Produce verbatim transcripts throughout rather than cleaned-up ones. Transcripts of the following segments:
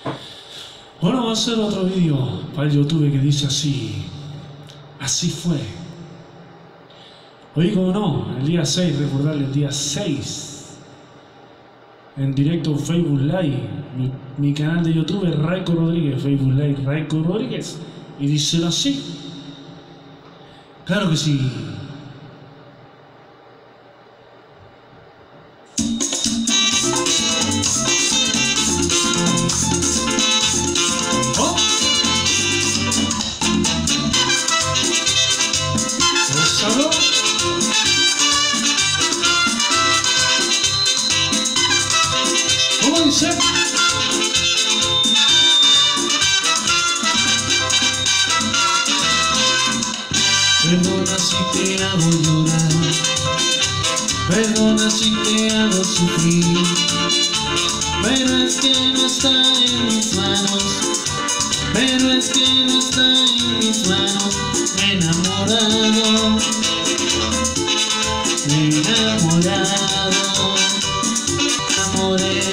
Bueno, vamos a hacer otro vídeo para el YouTube que dice así. Así fue. Hoy, como no, el día seis, recordarle el día seis. En directo en Facebook Live. Mi, mi canal de YouTube es Raico Rodríguez. Facebook Live Raico Rodríguez. Y dice así. Claro que sí. ¿Cómo dice? Perdona si te hago llorar, perdona si te hago sufrir, pero es que no está en mis manos, pero es que no está en mis manos. Me he enamorado, me he enamorado, me enamoré.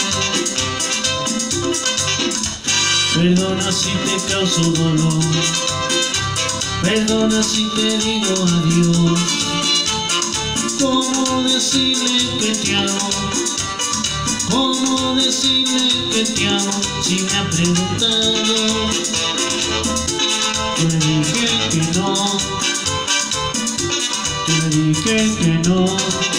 Perdona si te causo dolor, perdona si te digo adiós. ¿Cómo decirle que te amo? ¿Cómo decirle que te amo? Si me ha preguntado, yo le dije que no, yo le dije que no.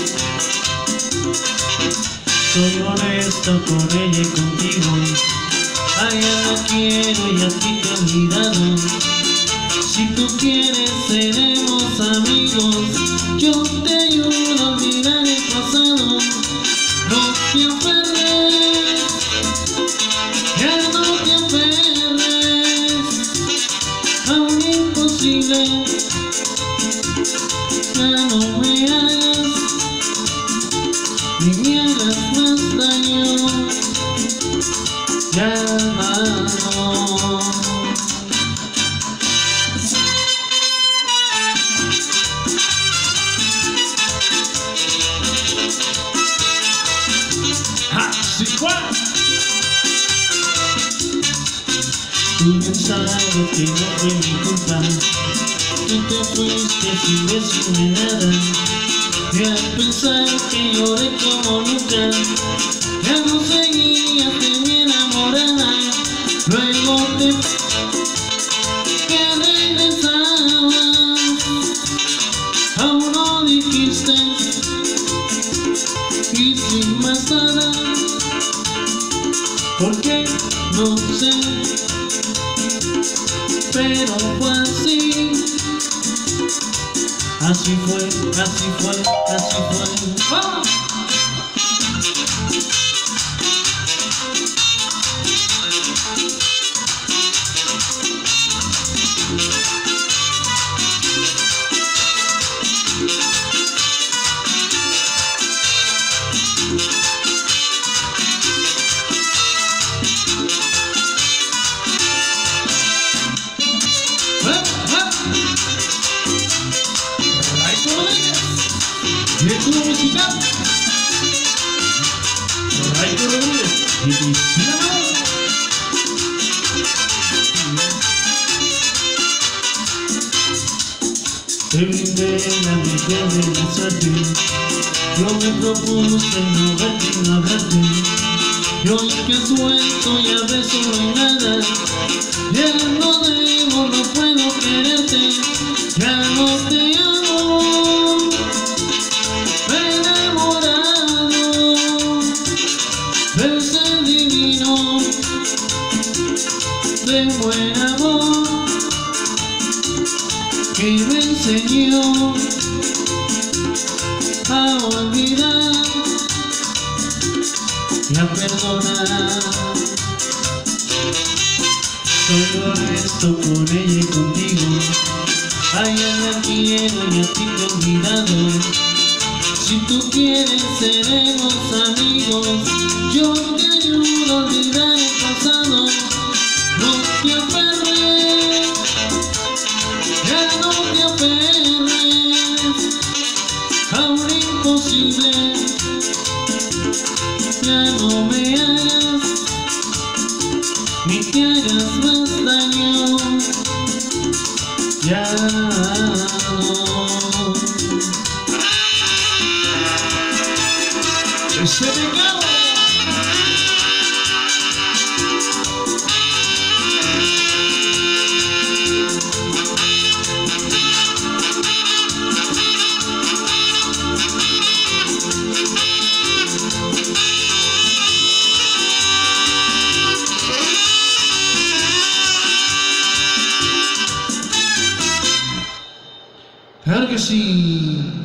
Soy honesto con ella y contigo. A ella la quiero y a ti te he olvidado. Si tú quieres seremos amigos. Yo te ayudo a olvidar el pasado. No te aferres, ya no te aferres a un imposible. Ya no me hagas ni me hagas más daño. Ya no. Así fue. Tú pensabas que no fue mi culpa, tú te fuiste sin decirme nada. Y al pensar que lloré como nunca, ya no seguías de mi enamorada. Luego te que regresabas, aún no dijiste y sin más nada. ¿Por qué? No sé, pero fue así. Así fue, así fue, así fue. ¡Vamos! Directo musical Raico Rodríguez y Cristina Navarro. Te brindé la mitad de la suerte. Yo me propuse no verte y no hablarte. Y hoy que has vuelto ya ves no hay nada. Ya no debo, no puedo quererte. Ya no te amo. Me he enamorado del ser divino, de buen amor que me enseñó a olvidar y a perdonar. Soy honesto con ella y contigo. A ella la quiero y a ti te he olvidado. Si tú quieres seremos amigos. Yo te ayudo a olvidar el pasado. No te aferres, ya no te aferres a un imposible. Ya no me hagas ni te hagas más daño. Ya no. ¡Ese pecado! Claro que sí.